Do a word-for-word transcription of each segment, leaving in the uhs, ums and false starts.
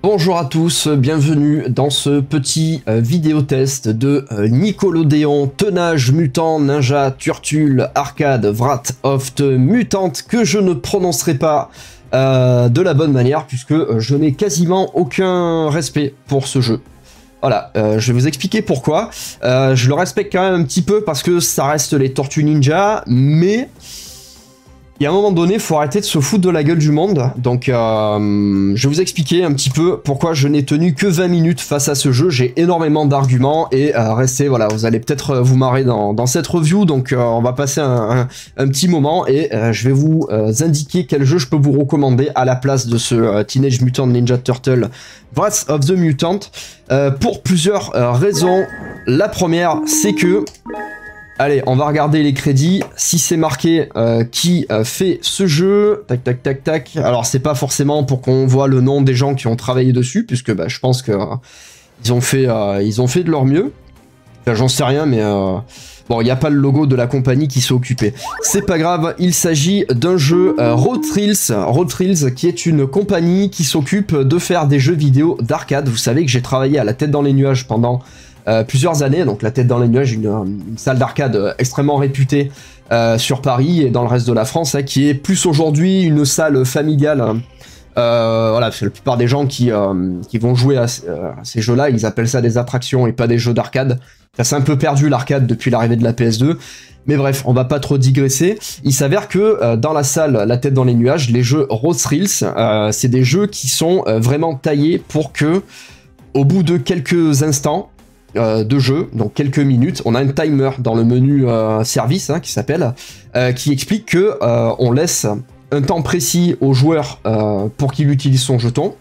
Bonjour à tous, bienvenue dans ce petit euh, vidéo test de euh, Nickelodeon, Teenage Mutant Ninja Turtle Arcade Wrath of the Mutant, que je ne prononcerai pas euh, de la bonne manière puisque euh, je n'ai quasiment aucun respect pour ce jeu. Voilà, euh, je vais vous expliquer pourquoi. Euh, je le respecte quand même un petit peu parce que ça reste les Tortues Ninja, mais il y a un moment donné, il faut arrêter de se foutre de la gueule du monde. Donc, euh, je vais vous expliquer un petit peu pourquoi je n'ai tenu que vingt minutes face à ce jeu. J'ai énormément d'arguments et euh, restez, voilà, vous allez peut-être vous marrer dans, dans cette review. Donc, euh, on va passer un, un, un petit moment et euh, je vais vous euh, indiquer quel jeu je peux vous recommander à la place de ce euh, Teenage Mutant Ninja Turtle Wrath of the Mutant euh, pour plusieurs euh, raisons. La première, c'est que... Allez, on va regarder les crédits. Si c'est marqué euh, qui euh, fait ce jeu, tac tac tac tac. Alors c'est pas forcément pour qu'on voit le nom des gens qui ont travaillé dessus, puisque bah, je pense que euh, ils ont fait, euh, ils ont fait de leur mieux. Enfin, j'en sais rien, mais euh, bon, il n'y a pas le logo de la compagnie qui s'est occupée. C'est pas grave. Il s'agit d'un jeu euh, Road Thrills, Road Thrills, qui est une compagnie qui s'occupe de faire des jeux vidéo d'arcade. Vous savez que j'ai travaillé à la tête dans les nuages pendant Euh, plusieurs années, donc la tête dans les nuages, une, une salle d'arcade extrêmement réputée euh, sur Paris et dans le reste de la France, hein, qui est plus aujourd'hui une salle familiale. Hein. Euh, voilà, parce que la plupart des gens qui, euh, qui vont jouer à, à ces jeux-là, ils appellent ça des attractions et pas des jeux d'arcade. Ça s'est un peu perdu l'arcade depuis l'arrivée de la P S deux. Mais bref, on va pas trop digresser. Il s'avère que euh, dans la salle, la tête dans les nuages, les jeux Road Thrills, euh, c'est des jeux qui sont euh, vraiment taillés pour que, au bout de quelques instants, Euh, de jeu, donc quelques minutes, on a un timer dans le menu euh, service hein, qui s'appelle, euh, qui explique que euh, on laisse un temps précis au joueur euh, pour qu'il utilise son jeton.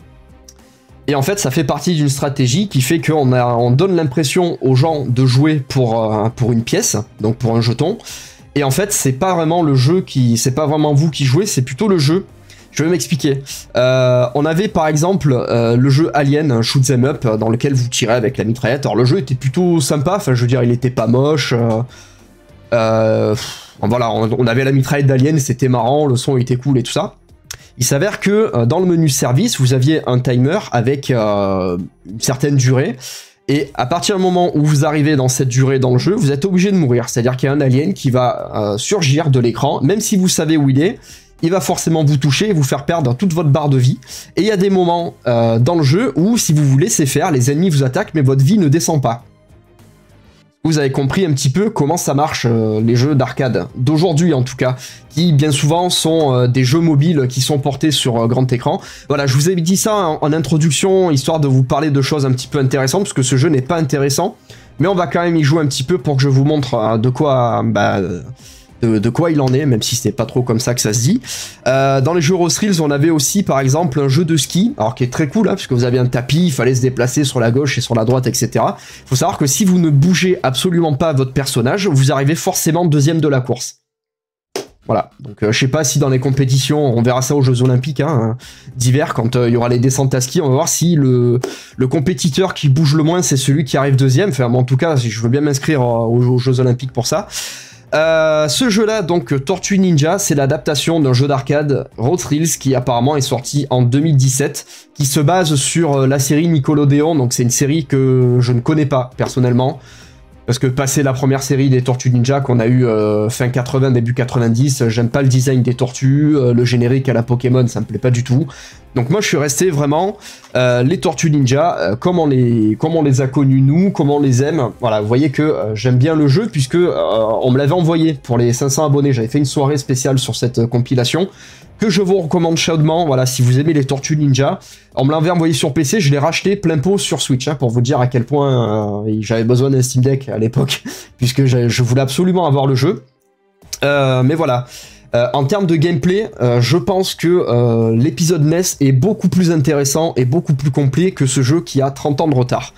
Et en fait, ça fait partie d'une stratégie qui fait qu'on a, on donne l'impression aux gens de jouer pour euh, pour une pièce, donc pour un jeton. Et en fait, c'est pas vraiment le jeu qui, c'est pas vraiment vous qui jouez, c'est plutôt le jeu. Je vais m'expliquer. Euh, on avait par exemple euh, le jeu Alien, un shoot 'em up, dans lequel vous tirez avec la mitraillette. Alors le jeu était plutôt sympa, enfin je veux dire, il était pas moche. Euh, euh, voilà, on, on avait la mitraillette d'Alien, c'était marrant, le son était cool et tout ça. Il s'avère que euh, dans le menu service, vous aviez un timer avec euh, une certaine durée. Et à partir du moment où vous arrivez dans cette durée dans le jeu, vous êtes obligé de mourir. C'est-à-dire qu'il y a un alien qui va euh, surgir de l'écran, même si vous savez où il est. Il va forcément vous toucher et vous faire perdre toute votre barre de vie. Et il y a des moments euh, dans le jeu où, si vous vous laissez faire, les ennemis vous attaquent, mais votre vie ne descend pas. Vous avez compris un petit peu comment ça marche, euh, les jeux d'arcade, d'aujourd'hui en tout cas, qui bien souvent sont euh, des jeux mobiles qui sont portés sur euh, grand écran. Voilà, je vous ai dit ça en, en introduction, histoire de vous parler de choses un petit peu intéressantes, parce que ce jeu n'est pas intéressant, mais on va quand même y jouer un petit peu pour que je vous montre euh, de quoi... Bah, euh, De, de quoi il en est, même si c'est pas trop comme ça que ça se dit. Euh, dans les jeux Road Thrills, on avait aussi par exemple un jeu de ski, alors qui est très cool, hein, puisque vous avez un tapis, il fallait se déplacer sur la gauche et sur la droite, et cetera. Il faut savoir que si vous ne bougez absolument pas votre personnage, vous arrivez forcément deuxième de la course. Voilà, donc euh, je sais pas si dans les compétitions, on verra ça aux Jeux Olympiques hein, d'hiver, quand euh, il y aura les descentes à ski, on va voir si le, le compétiteur qui bouge le moins, c'est celui qui arrive deuxième. Enfin, bon, en tout cas, je veux bien m'inscrire aux, aux Jeux Olympiques pour ça. Euh, ce jeu-là, donc Tortue Ninja, c'est l'adaptation d'un jeu d'arcade, Road Thrills, qui apparemment est sorti en deux mille dix-sept, qui se base sur euh, la série Nickelodeon, donc c'est une série que je ne connais pas personnellement, parce que passé la première série des Tortues Ninja qu'on a eu euh, fin quatre-vingts, début quatre-vingt-dix, j'aime pas le design des tortues, euh, le générique à la Pokémon, ça me plaît pas du tout. Donc moi je suis resté vraiment euh, les Tortues Ninja, euh, comme, on les, comme on les a connus nous, comme on les aime. Voilà, vous voyez que euh, j'aime bien le jeu puisque euh, on me l'avait envoyé pour les cinq cents abonnés. J'avais fait une soirée spéciale sur cette euh, compilation que je vous recommande chaudement. Voilà, si vous aimez les Tortues Ninja, on me l'avait envoyé sur P C, je l'ai racheté plein pot sur Switch hein, pour vous dire à quel point euh, j'avais besoin d'un Steam Deck à l'époque puisque je voulais absolument avoir le jeu. Euh, mais voilà. Euh, en termes de gameplay, euh, je pense que euh, l'épisode N E S est beaucoup plus intéressant et beaucoup plus complet que ce jeu qui a trente ans de retard.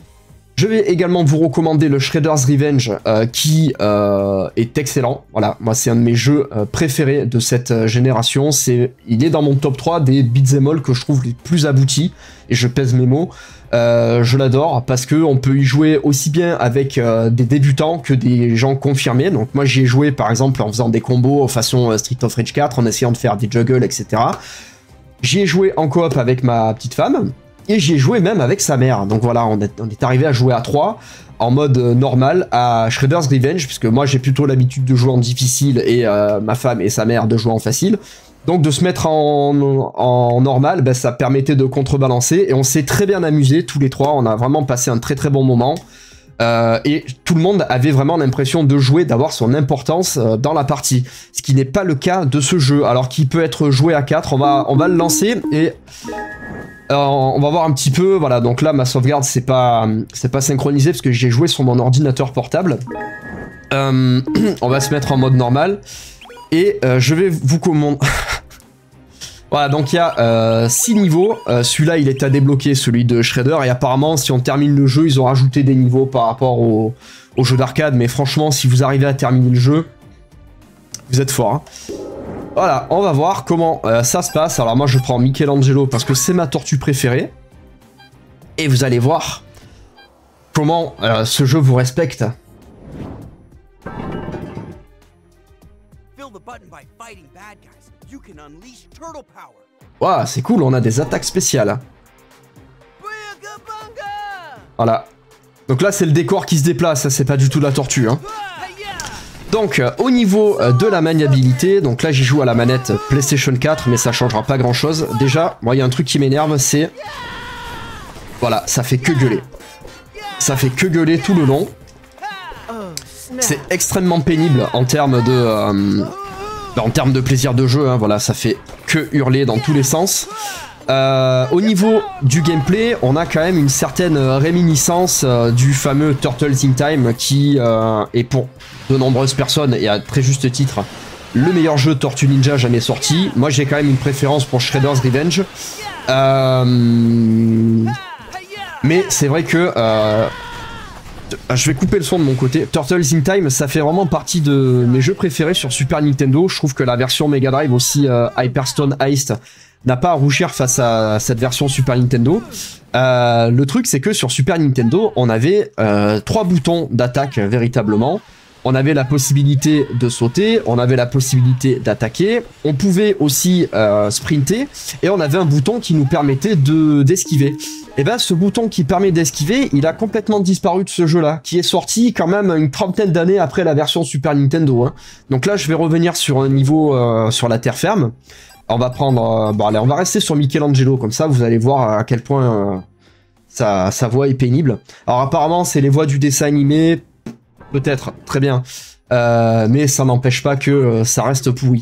Je vais également vous recommander le Shredder's Revenge euh, qui euh, est excellent. Voilà, moi c'est un de mes jeux euh, préférés de cette euh, génération. C'est, il est dans mon top trois des beat'em all que je trouve les plus aboutis, et je pèse mes mots. Euh, je l'adore parce que on peut y jouer aussi bien avec euh, des débutants que des gens confirmés. Donc moi j'y ai joué par exemple en faisant des combos façon euh, Street of Rage quatre, en essayant de faire des juggles, et cetera. J'y ai joué en coop avec ma petite femme, et j'y ai joué même avec sa mère. Donc voilà, on est, on est arrivé à jouer à trois, en mode normal, à Shredder's Revenge, puisque moi j'ai plutôt l'habitude de jouer en difficile, et euh, ma femme et sa mère de jouer en facile. Donc de se mettre en, en normal, ben, ça permettait de contrebalancer, et on s'est très bien amusé, tous les trois, on a vraiment passé un très très bon moment. Euh, et tout le monde avait vraiment l'impression de jouer, d'avoir son importance euh, dans la partie. Ce qui n'est pas le cas de ce jeu, alors qu'il peut être joué à quatre, on va, on va le lancer, et euh, on va voir un petit peu, voilà, donc là ma sauvegarde c'est pas, c'est pas synchronisé, parce que j'ai joué sur mon ordinateur portable. Euh, on va se mettre en mode normal, et euh, je vais vous commander... Voilà, donc il y a six euh, niveaux, euh, celui-là il est à débloquer, celui de Shredder, et apparemment si on termine le jeu, ils ont rajouté des niveaux par rapport au, au jeu d'arcade, mais franchement si vous arrivez à terminer le jeu, vous êtes fort. Hein. Voilà, on va voir comment euh, ça se passe. Alors moi je prends Michelangelo parce que c'est ma tortue préférée, et vous allez voir comment euh, ce jeu vous respecte. Waouh, c'est cool, on a des attaques spéciales. Voilà. Donc là, c'est le décor qui se déplace, c'est pas du tout la tortue. Hein. Donc, euh, au niveau euh, de la maniabilité, donc là, j'y joue à la manette PlayStation quatre, mais ça changera pas grand-chose. Déjà, moi, il y a un truc qui m'énerve, c'est... Voilà, ça fait que gueuler. Ça fait que gueuler tout le long. C'est extrêmement pénible en termes de... Euh, en termes de plaisir de jeu, hein, voilà, ça fait que hurler dans tous les sens. Euh, au niveau du gameplay, on a quand même une certaine réminiscence euh, du fameux Turtles in Time qui euh, est pour de nombreuses personnes, et à très juste titre, le meilleur jeu Tortue Ninja jamais sorti. Moi j'ai quand même une préférence pour Shredder's Revenge. Euh, mais c'est vrai que... Euh, je vais couper le son de mon côté. Turtles in Time, ça fait vraiment partie de mes jeux préférés sur Super Nintendo. Je trouve que la version Mega Drive aussi, euh, Hyperstone Heist, n'a pas à rougir face à cette version Super Nintendo. Euh, le truc, c'est que sur Super Nintendo, on avait euh, trois boutons d'attaque véritablement. On avait la possibilité de sauter, on avait la possibilité d'attaquer, on pouvait aussi euh, sprinter, et on avait un bouton qui nous permettait de d'esquiver. Et ben ce bouton qui permet d'esquiver, il a complètement disparu de ce jeu-là, qui est sorti quand même une trentaine d'années après la version Super Nintendo. Hein. Donc là, je vais revenir sur un niveau euh, sur la terre ferme. On va prendre, euh, bon allez, on va rester sur Michelangelo, comme ça vous allez voir à quel point euh, sa, sa voix est pénible. Alors apparemment, c'est les voix du dessin animé. Peut-être, très bien. Euh, mais ça n'empêche pas que euh, ça reste pourri.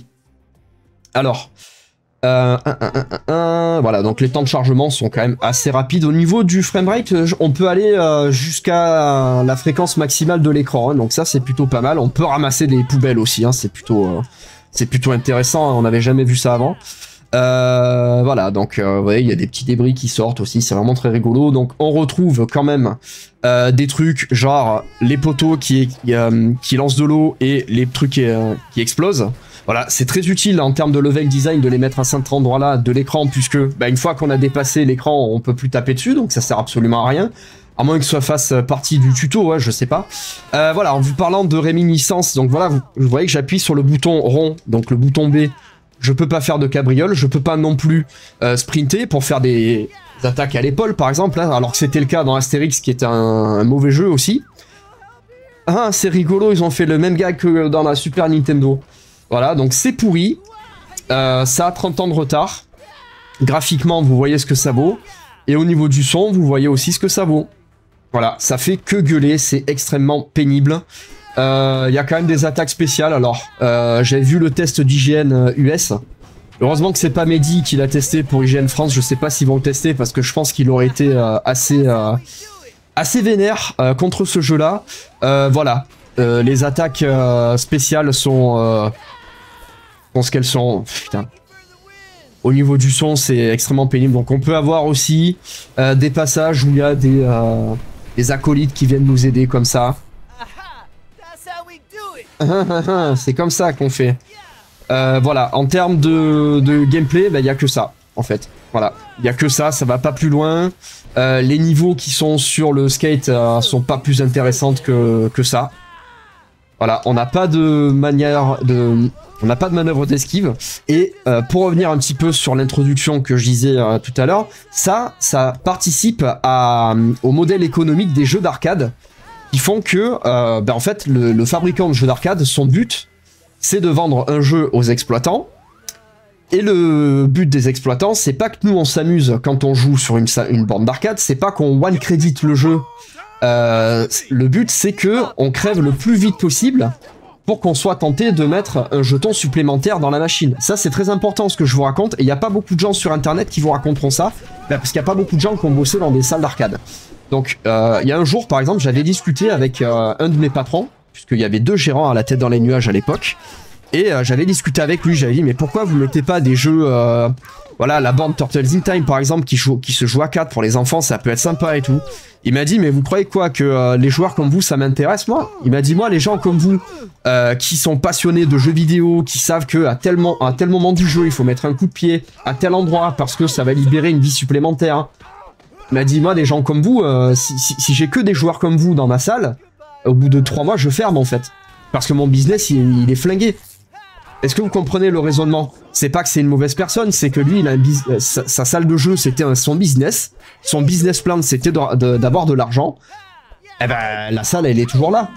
Alors, euh, un, un, un, un, voilà, donc les temps de chargement sont quand même assez rapides. Au niveau du framerate, on peut aller euh, jusqu'à la fréquence maximale de l'écran. Hein, donc ça, c'est plutôt pas mal. On peut ramasser des poubelles aussi. Hein, c'est plutôt, euh, c'est plutôt intéressant. Hein, on n'avait jamais vu ça avant. Euh, voilà, donc euh, vous voyez, il y a des petits débris qui sortent aussi, c'est vraiment très rigolo. Donc on retrouve quand même euh, des trucs genre les poteaux qui, euh, qui lancent de l'eau et les trucs qui, euh, qui explosent. Voilà, c'est très utile en termes de level design de les mettre à cet endroit-là de l'écran, puisque bah, une fois qu'on a dépassé l'écran, on peut plus taper dessus, donc ça sert absolument à rien. À moins que ce fasse partie du tuto, ouais, je sais pas. Euh, voilà, en vous parlant de réminiscence, donc voilà, vous, vous voyez que j'appuie sur le bouton rond, donc le bouton B. Je peux pas faire de cabriole, je peux pas non plus euh, sprinter pour faire des attaques à l'épaule par exemple, hein, alors que c'était le cas dans Astérix qui est un, un mauvais jeu aussi. Ah, c'est rigolo, ils ont fait le même gag que dans la Super Nintendo. Voilà, donc c'est pourri, euh, ça a trente ans de retard. Graphiquement, vous voyez ce que ça vaut, et au niveau du son, vous voyez aussi ce que ça vaut. Voilà, ça fait que gueuler, c'est extrêmement pénible. Il euh, y a quand même des attaques spéciales. Alors, euh, j'ai vu le test d'I G N U S. Heureusement que c'est pas Mehdi qui l'a testé pour I G N France. Je sais pas s'ils vont le tester parce que je pense qu'il aurait été euh, assez, euh, assez vénère euh, contre ce jeu-là. Euh, voilà, euh, les attaques euh, spéciales sont, euh, je pense qu'elles sont. Putain. Au niveau du son, c'est extrêmement pénible. Donc, on peut avoir aussi euh, des passages où il y a des, euh, des acolytes qui viennent nous aider comme ça. C'est comme ça qu'on fait. Euh, voilà, en termes de, de gameplay, bah, y a que ça, en fait. Voilà, il y a que ça, ça va pas plus loin. Euh, les niveaux qui sont sur le skate euh, sont pas plus intéressantes que, que ça. Voilà, on n'a pas de manière de... On n'a pas de manœuvre d'esquive. Et euh, pour revenir un petit peu sur l'introduction que je disais euh, tout à l'heure, ça, ça participe à, au modèle économique des jeux d'arcade qui font que, euh, ben en fait, le, le fabricant de jeux d'arcade, son but, c'est de vendre un jeu aux exploitants. Et le but des exploitants, c'est pas que nous on s'amuse quand on joue sur une, une borne d'arcade, c'est pas qu'on one credit le jeu. Euh, le but, c'est que on crève le plus vite possible pour qu'on soit tenté de mettre un jeton supplémentaire dans la machine. Ça, c'est très important ce que je vous raconte, et il n'y a pas beaucoup de gens sur Internet qui vous raconteront ça, bah, parce qu'il n'y a pas beaucoup de gens qui ont bossé dans des salles d'arcade. Donc, euh, il y a un jour, par exemple, j'avais discuté avec euh, un de mes patrons, puisqu'il y avait deux gérants à la tête dans les nuages à l'époque, et euh, j'avais discuté avec lui, j'avais dit, mais pourquoi vous mettez pas des jeux... Euh, voilà, la borne Turtles in Time, par exemple, qui, joue, qui se joue à quatre pour les enfants, ça peut être sympa et tout. Il m'a dit, mais vous croyez quoi, que euh, les joueurs comme vous, ça m'intéresse, moi? Il m'a dit, moi, les gens comme vous, euh, qui sont passionnés de jeux vidéo, qui savent que à tel, à tel moment du jeu, il faut mettre un coup de pied à tel endroit, parce que ça va libérer une vie supplémentaire. Il m'a dit, moi, des gens comme vous, euh, si, si, si j'ai que des joueurs comme vous dans ma salle, au bout de trois mois, je ferme, en fait. Parce que mon business, il, il est flingué. Est-ce que vous comprenez le raisonnement? C'est pas que c'est une mauvaise personne, c'est que lui, il a un sa, sa salle de jeu, c'était son business. Son business plan, c'était d'avoir de, de, de l'argent. Eh ben, la salle, elle est toujours là.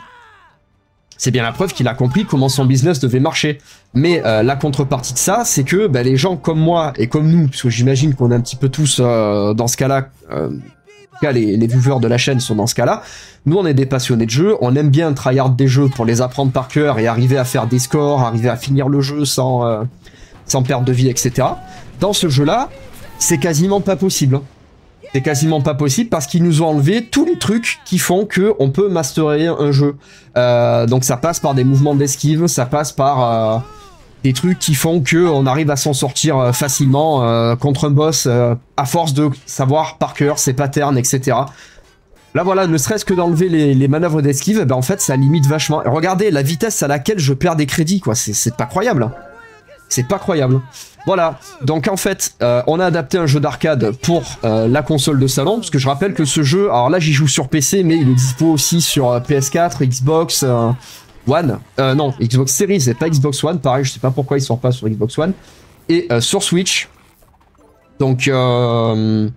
C'est bien la preuve qu'il a compris comment son business devait marcher. Mais euh, la contrepartie de ça, c'est que ben, les gens comme moi et comme nous, parce que j'imagine qu'on est un petit peu tous euh, dans ce cas-là, euh, les, les viewers de la chaîne sont dans ce cas-là. Nous, on est des passionnés de jeux, on aime bien tryhard des jeux pour les apprendre par cœur et arriver à faire des scores, arriver à finir le jeu sans, euh, sans perte de vie, et cetera. Dans ce jeu-là, c'est quasiment pas possible. C'est quasiment pas possible parce qu'ils nous ont enlevé tous les trucs qui font que on peut masterer un jeu. Euh, donc ça passe par des mouvements d'esquive, ça passe par... Euh, des trucs qui font que on arrive à s'en sortir euh, facilement euh, contre un boss euh, à force de savoir par cœur ses patterns, et cetera. Là voilà, ne serait-ce que d'enlever les, les manœuvres d'esquive, ben en fait ça limite vachement. Regardez la vitesse à laquelle je perds des crédits, quoi. C'est pas croyable. C'est pas croyable. Voilà, donc en fait, euh, on a adapté un jeu d'arcade pour euh, la console de salon, parce que je rappelle que ce jeu, alors là j'y joue sur P C, mais il est dispo aussi sur euh, P S quatre, Xbox... Euh, One, euh, non, Xbox Series, c'est pas Xbox One, pareil, je sais pas pourquoi ils sont pas sur Xbox One, et euh, sur Switch. Donc, euh,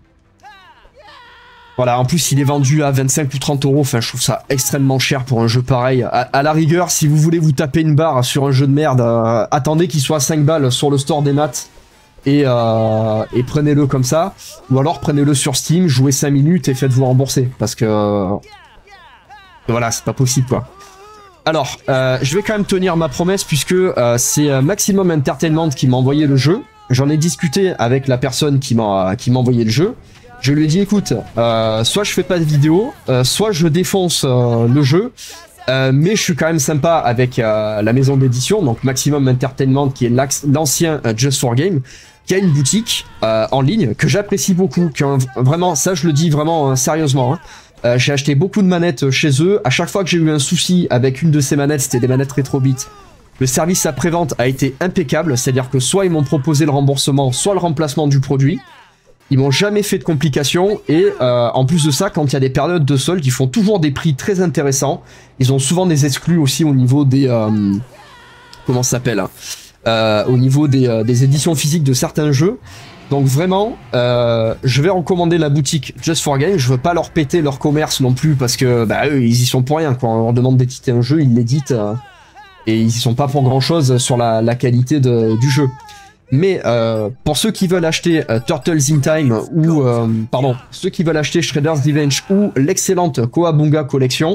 voilà, en plus il est vendu à vingt-cinq ou trente euros, enfin je trouve ça extrêmement cher pour un jeu pareil. À, à la rigueur, si vous voulez vous taper une barre sur un jeu de merde, euh, attendez qu'il soit à cinq balles sur le store des maths, et, euh, et prenez-le comme ça, ou alors prenez-le sur Steam, jouez cinq minutes et faites-vous rembourser, parce que... Euh, voilà, c'est pas possible quoi. Alors, euh, je vais quand même tenir ma promesse puisque euh, c'est Maximum Entertainment qui m'a envoyé le jeu. J'en ai discuté avec la personne qui m'a qui m'a envoyé le jeu. Je lui ai dit, écoute, euh, soit je fais pas de vidéo, euh, soit je défonce euh, le jeu, euh, mais je suis quand même sympa avec euh, la maison d'édition, donc Maximum Entertainment, qui est l'ancien euh, Just for Game, qui a une boutique euh, en ligne que j'apprécie beaucoup. Qui ont, vraiment, ça je le dis vraiment euh, sérieusement, hein. Euh, j'ai acheté beaucoup de manettes chez eux. À chaque fois que j'ai eu un souci avec une de ces manettes, c'était des manettes Retrobit, le service après-vente a été impeccable. C'est-à-dire que soit ils m'ont proposé le remboursement, soit le remplacement du produit. Ils m'ont jamais fait de complications. Et euh, en plus de ça, quand il y a des périodes de solde, ils font toujours des prix très intéressants. Ils ont souvent des exclus aussi au niveau des... Euh, comment ça s'appelle, hein, euh, au niveau des, euh, des éditions physiques de certains jeux. Donc vraiment, euh, je vais recommander la boutique Just for Game. Je veux pas leur péter leur commerce non plus parce que bah, eux, ils y sont pour rien. Quand on leur demande d'éditer un jeu, ils l'éditent euh, et ils y sont pas pour grand chose sur la, la qualité de, du jeu. Mais euh, pour ceux qui veulent acheter euh, Turtles in Time ou euh, pardon, ceux qui veulent acheter Shredder's Revenge ou l'excellente Koabunga Collection,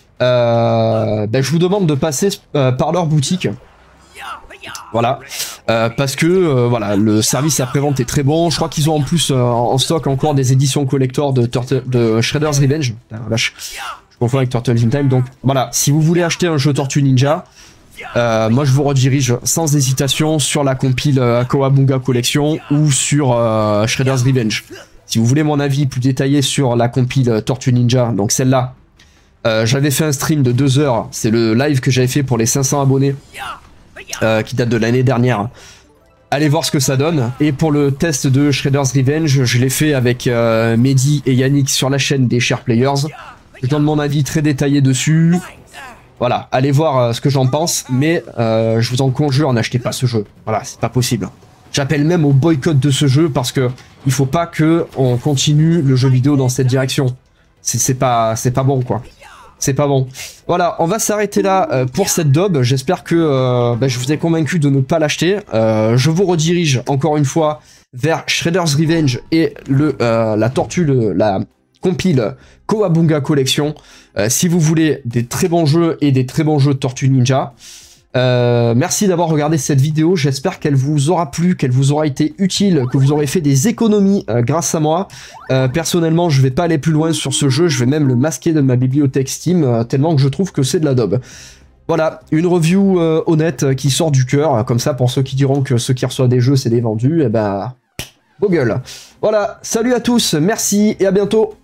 euh, bah, je vous demande de passer euh, par leur boutique. Voilà, euh, parce que euh, voilà, le service après-vente est très bon. Je crois qu'ils ont en plus euh, en stock encore des éditions collector de, Turtle, de Shredder's Revenge. Ah, vache, je confonds avec Turtles in Time. Donc voilà, si vous voulez acheter un jeu Tortue Ninja, euh, moi je vous redirige sans hésitation sur la compile euh, Koabunga Collection ou sur euh, Shredder's Revenge. Si vous voulez mon avis plus détaillé sur la compile Tortue Ninja, donc celle-là, euh, j'avais fait un stream de deux heures. C'est le live que j'avais fait pour les cinq cents abonnés. Euh, qui date de l'année dernière. Allez voir ce que ça donne. Et pour le test de Shredder's Revenge, je l'ai fait avec euh, Mehdi et Yannick sur la chaîne des Share Players. Je donne mon avis très détaillé dessus. Voilà, allez voir euh, ce que j'en pense, mais euh, je vous en conjure, n'achetez pas ce jeu. Voilà, c'est pas possible. J'appelle même au boycott de ce jeu parce que il faut pas que on continue le jeu vidéo dans cette direction. C'est pas, c'est pas bon, quoi. C'est pas bon. Voilà, on va s'arrêter là euh, pour cette daube. J'espère que euh, bah, je vous ai convaincu de ne pas l'acheter. Euh, je vous redirige encore une fois vers Shredder's Revenge et le, euh, la tortue, le, la compile Kowabunga Collection. Euh, si vous voulez des très bons jeux et des très bons jeux de Tortue Ninja. Euh, merci d'avoir regardé cette vidéo, j'espère qu'elle vous aura plu, qu'elle vous aura été utile, que vous aurez fait des économies euh, grâce à moi. Euh, personnellement, je vais pas aller plus loin sur ce jeu, je vais même le masquer de ma bibliothèque Steam, euh, tellement que je trouve que c'est de la daube. Voilà, une review euh, honnête euh, qui sort du cœur, comme ça pour ceux qui diront que ceux qui reçoivent des jeux c'est des vendus, et ben... beau gueule. Voilà, salut à tous, merci et à bientôt.